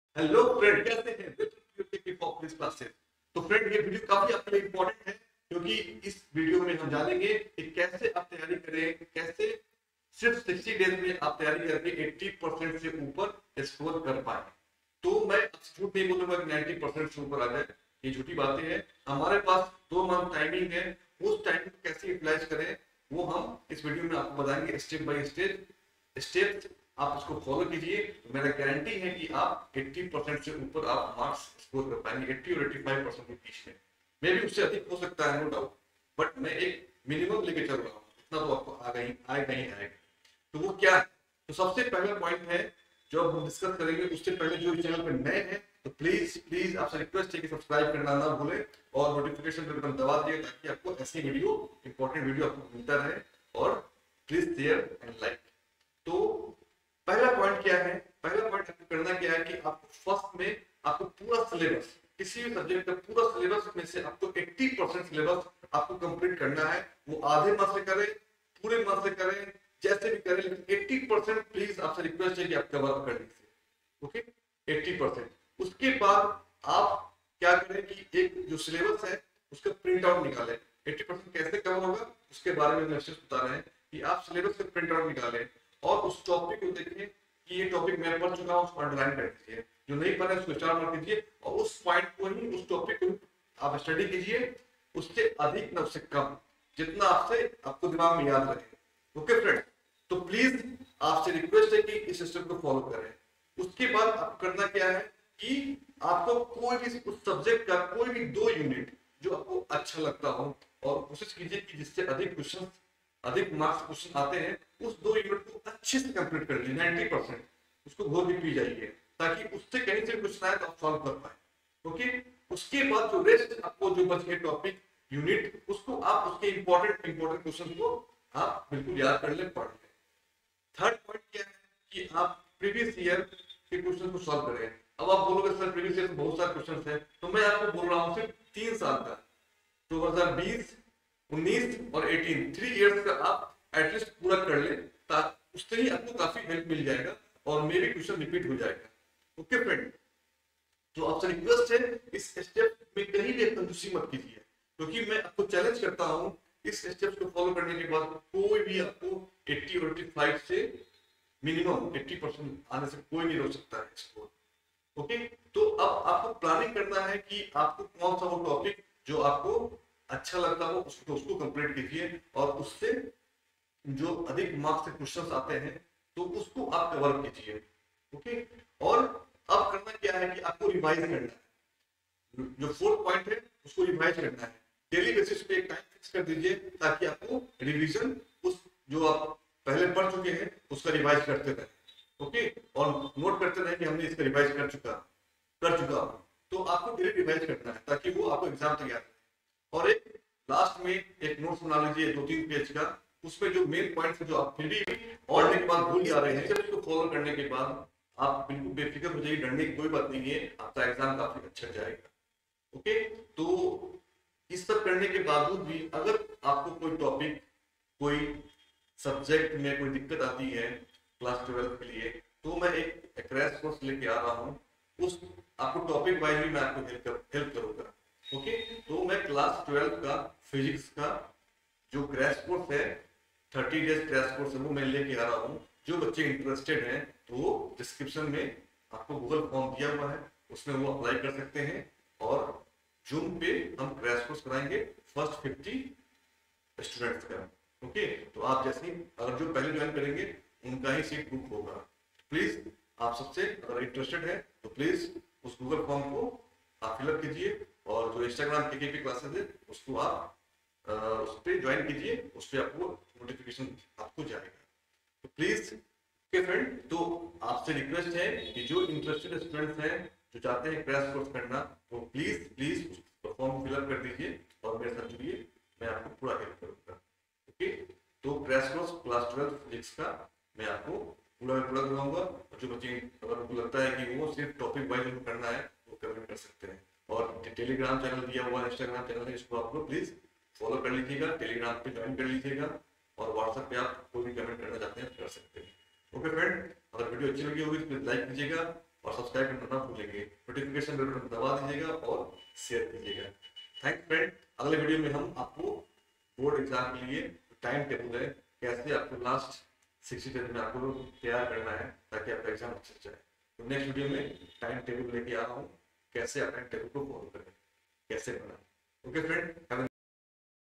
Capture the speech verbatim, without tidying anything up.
Hello friend, कैसे हैं? Welcome to popular classes. तो फ्रेंड, ये वीडियो काफी आपके लिए इंपॉर्टेंट है क्योंकि इस वीडियो में हम जानेंगे कि कैसे आप तैयारी करें, कैसे सिर्फ साठ डेज में आप तैयारी करके अस्सी परसेंट से ऊपर स्कोर कर पाए। तो मैं झूठ नहीं बोलूंगा कि नब्बे परसेंट से ऊपर आ जाए, ये झूठी बातें हैं। हमारे पास दो मंथ टाइमिंग है, उस टाइम को कैसे यूटिलाइज करें वो हम इस वीडियो में आपको बताएंगे स्टेप बाय स्टेप स्टेप आप उसको फॉलो कीजिए। तो मेरा गारंटी है कि आप अस्सी परसेंट से ऊपर आप मार्क्स स्कोर कर पाएंगे। अस्सी और पचासी परसेंट के बीच में, मे भी उससे अधिक हो सकता है, नो डाउट, बट मैं एक मिनिमम लेके चल रहा हूँ। इतना तो आपको आएगा ही आएगा ही आएगा। तो वो क्या है? तो सबसे पहला पॉइंट है जो हम डिस्कस करेंगे। उससे पहले जो इस चैनल पे नए हैं तो प्लीज प्लीज आपसे रिक्वेस्ट है कि सब्सक्राइब करना ना भूलें और नोटिफिकेशन बेल बटन दबा दिए ताकि आपको ऐसी वीडियो इंपॉर्टेंट वीडियो आपको मिलता रहे। और प्लीज शेयर एंड लाइक। तो पहला पॉइंट क्या है? पहला पॉइंट आपको करना क्या है कि आपको फर्स्ट में आपको पूरा सिलेबस, किसी भी सब्जेक्ट का पूरा सिलेबस में से आपको अस्सी परसेंट सिलेबस आपको कंप्लीट करना है। वो आधे माह से करें, पूरे माह से करें, जैसे भी करें, लेकिन अस्सी परसेंट प्लीज आपसे रिक्वेस्ट है कि आप कवर कर लीजिए। ओके, अस्सी परसेंट। उसके बाद आप क्या करें कि एक जो सिलेबस है उसका प्रिंट आउट निकालें। अस्सी परसेंट कैसे कवर होगा उसके बारे में मैं बता रहे हैं कि आप सिलेबस का प्रिंट आउट निकालें और उस टॉपिक को देखें कि ये टॉपिक मैं पढ़ चुका हूं, उसको अंडरलाइन कर दीजिए। जो नहीं पढ़ा उसको स्टार मार दीजिए और उस पॉइंट को ही, उस टॉपिक को आप स्टडी कीजिए। उससे अधिक ना उससे कम, जितना आपसे आपको दिमाग में याद रहे। ओके फ्रेंड, तो प्लीज आपसे रिक्वेस्ट है कि इस सिस्टम को फॉलो करें। उसके बाद आप करना क्या है कि आपको कोई भी उस सब्जेक्ट का कोई भी दो यूनिट जो आपको अच्छा लगता हो, और कोशिश कीजिए कि जिससे अधिक क्वेश्चन अधिक मार्क्स क्वेश्चन आते हैं उस दो यूनिट को अच्छे से कंप्लीट कर लीजिए। नब्बे परसेंट उसको घोर के पी जाइए ताकि उससे कहीं से क्वेश्चन आए तो आप सॉल्व कर पाए। ओके, उसके बाद जो रेस्ट आपको जो बच गए टॉपिक यूनिट, उसको आप उसके इंपॉर्टेंट इंपॉर्टेंट क्वेश्चन को आप बिल्कुल याद कर ले, पढ़ ले। थर्ड पॉइंट क्या है कि आप प्रीवियस ईयर के क्वेश्चन को सॉल्व करें। अब आप बोलोगे सर प्रीवियस ईयर में बहुत सारे क्वेश्चन हैं, तो मैं आपको बोल रहा हूँ सिर्फ तीन साल का, दो हज़ार बीस, उन्नीस और अठारह, थ्री इयर्स का आप एटलीस्ट पूरा कर ले, उससे ही आपको काफी हेल्प मिल जाएगा और मे भी क्वेश्चन रिपीट हो जाएगा। ओके फ्रेंड, तो आपसे रिक्वेस्ट है इस स्टेप में कहीं भी कंजूसी मत कीजिए, क्योंकि मैं आपको चैलेंज करता हूं इस स्टेप्स को फॉलो करने के बाद कोई भी आपको अस्सी और पचासी से मिनिमम अस्सी परसेंट आने से कोई नहीं रोक सकता है इसको। ओके, तो अब आपको प्लानिंग करना है कि आपको कौन सा वो टॉपिक जो आपको अच्छा लगता हो उसको उसको कंप्लीट कीजिए और उससे जो अधिक मार्क्स से क्वेश्चंस आते हैं तो उसको आप कवर कीजिए। ओके, और अब करना क्या है कि आपको रिवाइज करना है। जो फोर्थ पॉइंट है उसको रिवाइज करना है। डेली बेसिस पे एक टाइम फिक्स कर दीजिए ताकि आपको रिवीजन उस जो आप पहले पढ़ चुके हैं उसका रिवाइज करते रहे। ओके, और नोट करते रहे कि हमने इसका रिवाइज कर चुका कर चुका हूं। तो आपको डेली रिवाइज करना है ताकि वो आपको एग्जाम तैयार करे। और एक लास्ट में एक नोट्स बना लीजिए दो तीन पेज का, उसमें जो मेन पॉइंट्स जो आप फिर भी पढ़ने के बाद भूल जा रहे हैं, जब इसको फॉलो करने के बाद आप बिल्कुल बेफिक्र हो जाइए, डरने की कोई बात नहीं है, आपका एग्जाम काफी अच्छा जाएगा। ओके, तो इस सब करने के बावजूद भी अगर आपको कोई टॉपिक, कोई सब्जेक्ट में कोई दिक्कत आती है क्लास ट्वेल्व के लिए, तो मैं एक क्रैश कोर्स लेके आ रहा हूँ। उस आपको टॉपिक वाइज भी मैं आपको हेल्प कर, हेल्प करूंगा। ओके, तो मैं क्लास ट्वेल्व का फिजिक्स का जो क्रैश कोर्स है, थर्टी डेज क्रैश कोर्स है, वो मैं लेके आ रहा हूँ। जो बच्चे इंटरेस्टेड हैं तो वो डिस्क्रिप्शन में आपको गूगल फॉर्म दिया हुआ है, उसमें वो अप्लाई कर सकते हैं। और जूम पे हम क्रैश कोर्स कराएंगे फर्स्ट फिफ्टी स्टूडेंट्स का। ओके, तो आप जैसे ही अगर जो पहले ज्वाइन करेंगे उनका ही सीट बुक होगा। प्लीज आप सबसे अगर इंटरेस्टेड है तो प्लीज उस गूगल फॉर्म को आप फिलअप कीजिए और जो इंस्टाग्राम के के क्लासेस है उसको आप आ, उस पर ज्वाइन कीजिए, उस पर आपको नोटिफिकेशन आपको जाएगा। तो प्लीज ओके फ्रेंड, तो आपसे रिक्वेस्ट है कि जो इंटरेस्टेड स्टूडेंट्स हैं जो चाहते हैं क्रैश कोर्स करना, तो प्लीज प्लीज उस फॉर्म फिलअप कर दीजिए और मेरे साथ जुड़िए, मैं आपको पूरा हेल्प करूंगा। ओके, तो crash course class twelve physics का मैं आपको पूरा पूरा करवाऊंगा। और जो बच्चे अगर उनको लगता है कि वो सिर्फ टॉपिक वाइज उनको करना है वो कमेंट कर सकते हैं। और टेलीग्राम चैनल दिया हुआ है, इंस्टाग्राम चैनल है, इसको आप लोग प्लीज फॉलो कर लीजिएगा, टेलीग्राम पे ज्वाइन कर लीजिएगा और व्हाट्सएप पे आप कोई भी कमेंट करना चाहते हैं कर सकते हैं। ओके फ्रेंड, अगर वीडियो अच्छी लगी होगी तो प्लीज लाइक कीजिएगा, और सब्सक्राइब करना ना भूलेंगे, नोटिफिकेशन बेल बटन दबा दीजिएगा और शेयर कीजिएगा। Thank friend. अगले वीडियो में हम आपको बोर्ड एग्जाम के लिए टाइम टेबल है, कैसे आपको लास्ट सिक्सटी डेज में आपको तैयार करना है ताकि आपका एग्जाम अच्छे से जाए। तो नेक्स्ट वीडियो में टाइम टेबल लेके आ रहा हूँ, कैसे आप टाइम टेबल को फॉलो करें, कैसे बनाएं। Okay friend.